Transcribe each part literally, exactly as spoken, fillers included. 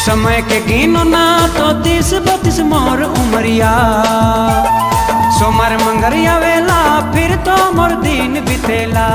समय के गिनो ना तो तीस बत्तीस मोर उमरिया। सोमर मंगरिया वेला फिर तो मोर दिन बितेला।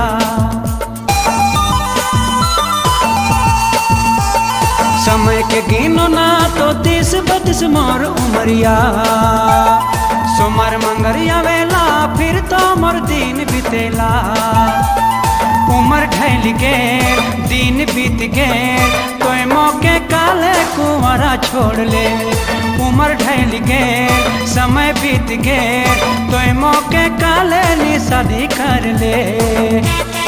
समय के गिनो ना तो तीस बत्तीस मोर उमरिया। सोमर मंगरिया वेला फिर तो मोर दिन बितेला। उमर ढल के दिन बीत गए कोई मौके काले कुंवरा छोड़ ले। उमर ढल के समय बीत गए कोई मौके काले नी शादी कर ले।